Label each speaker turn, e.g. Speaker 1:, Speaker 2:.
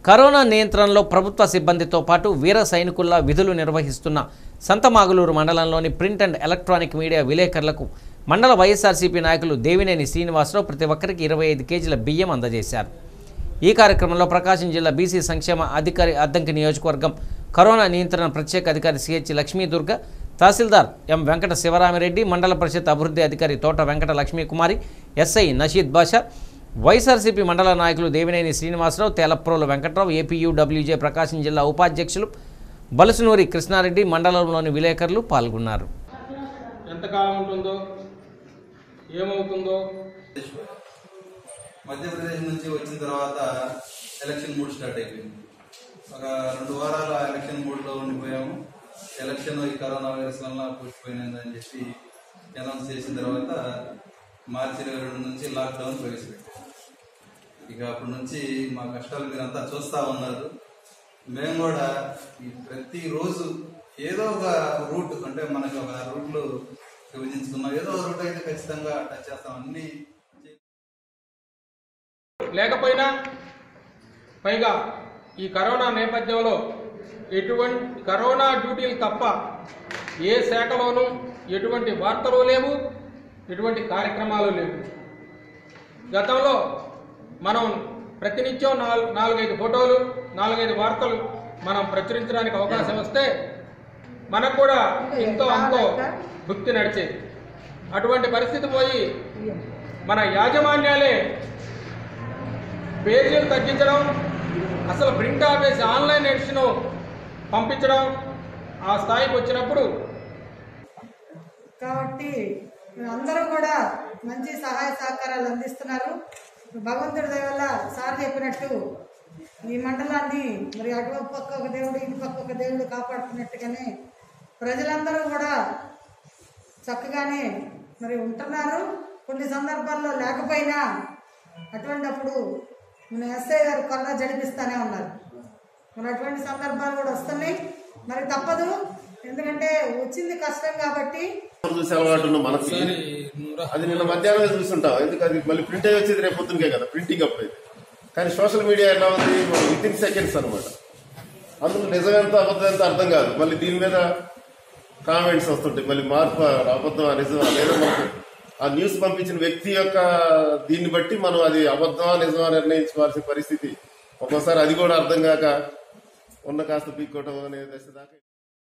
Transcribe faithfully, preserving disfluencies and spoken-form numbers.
Speaker 1: Corona నియంత్రణలో ప్రభుత్వ సిబ్బందితో పాటు వీర సైనికుల్లా విధులు నిర్వహిస్తున్న సంతమాగులూరు మండలంలోని ప్రింట్ అండ్ ఎలక్ట్రానిక్ మీడియా విలేకరులకు మండల వైఎస్ఆర్సీపీ నాయకులు దేవినేని శ్రీనివాసరావు ప్రతి ఒక్కరికి ఇరవై ఐదు కేజీల బియ్యం అందజేశారు. ఈ కార్యక్రమంలో ప్రకాశం జిల్లా బీసీ సంక్షేమ అధికారి అద్దంకి నియోజకవర్గం కరోనా నియంత్రణ ప్రత్యేక అధికారి సిహెచ్ లక్ష్మీదుర్గ, తహసీల్దార్ ఎం వెంకట శివరామిరెడ్డి, మండల పరిషత్ అభివృద్ధి అధికారి తోట వెంకట లక్ష్మీకుమారి, ఎస్ఐ నషీద్ బాషా, వైఎస్ఆర్సీపీ మండల నాయకులు దేవినేని శ్రీనివాసరావు, తేలప్రోలు వెంకట్రావు, ఏపీయూడబ్ల్యూజే ప్రకాశం జిల్లా ఉపాధ్యక్షులు బలుసునూరి కృష్ణారెడ్డి, మండలంలోని విలేకరులు పాల్గొన్నారు.
Speaker 2: ఎంతకాలం ఉంటుందో ఏమవుతుందో
Speaker 3: మధ్యప్రదేశ్ నుంచి వచ్చిన తర్వాత ఎలక్షన్ మూడ్ స్టార్ట్ అయిపోయింది. ఒక రెండు వారాల ఎలక్షన్ మూడ్లో ఉండిపోయాము. ఎలక్షన్ ఈ కరోనా వైరస్ వల్ల పూర్తిపోయినదని చెప్పి అనౌన్స్ చేసిన తర్వాత మార్చి ఇరవై రెండు నుంచి లాక్డౌన్ ప్రవేశపెట్టాము. ఇక అప్పటి నుంచి మా కష్టాలు మీరంతా చూస్తూ ఉన్నారు. మేము కూడా ఈ ప్రతిరోజు ఏదో ఒక రూట్, అంటే మనకి ఒక రూట్లు విభజించుకున్నాం, ఏదో ఒక రూట్ అయితే ఖచ్చితంగా టచ్ చేస్తాం. అన్ని
Speaker 2: లేకపోయినా పైగా ఈ కరోనా నేపథ్యంలో ఎటువంటి కరోనా డ్యూటీలు తప్ప ఏ శాఖలోనూ ఎటువంటి వార్తలు లేవు, ఎటువంటి కార్యక్రమాలు లేవు. గతంలో మనం ప్రతినిత్యం నాలుగు నాలుగైదు ఫోటోలు నాలుగైదు వార్తలు మనం ప్రచురించడానికి అవకాశం వస్తే మనకు కూడా ఎంతో అంతో భుక్తి నడిచేది. అటువంటి పరిస్థితి పోయి మన యాజమాన్యాలే పేజీలు తగ్గించడం, అసలు ప్రింట్ ఆపేసి ఆన్లైన్ ఎడిషన్ పంపించడం ఆ స్థాయికి వచ్చినప్పుడు
Speaker 4: కాబట్టి అందరూ కూడా మంచి సహాయ సహకారాలు అందిస్తున్నారు. భగవంతుడి దయ వల్ల సార్ చెప్పినట్టు ఈ మండలాన్ని మరి అటు పక్క ఒక దేవుడు ఇటు పక్క ఒక దేవుడు కాపాడుతున్నట్టుగానే ప్రజలందరూ కూడా చక్కగానే మరి ఉంటున్నారు. కొన్ని సందర్భాల్లో లేకపోయినా అటువంటిప్పుడు మన ఎస్ఐ గారు కరోనా జడిపిస్తూనే ఉన్నారు. మరి అటువంటి సందర్భాలు కూడా వస్తున్నాయి. మరి తప్పదు, ఎందుకంటే వచ్చింది కష్టం కాబట్టి.
Speaker 5: చూసే అలవాటు ఉన్న మనకి అది నిన్న మధ్యాహ్నం చూస్తుంటాం. ఎందుకు అది మళ్ళీ ప్రింట్ అయ్యి వచ్చేది రేపు పొద్దునకే కదా, ప్రింటింగ్ అప్పుడైతే. కానీ సోషల్ మీడియా ఎలా ఉంది, విత్ ఇన్ సెకండ్స్ అనమాట. అందులో నిజమెంత అబద్ధం ఎంత అర్థం కాదు. మళ్ళీ దీని మీద కామెంట్స్ వస్తుంటాయి. మళ్ళీ మార్పు అబద్ధం నిజమా లేదా, మనకు ఆ న్యూస్ పంపించిన వ్యక్తి యొక్క దీన్ని బట్టి మనం అది అబద్ధమా నిజమా నిర్ణయించుకోవాల్సిన పరిస్థితి. ఒక్కోసారి అది కూడా అర్థం కాక ఉన్న కాస్త పీక్కోవటం అనే దశ దాకా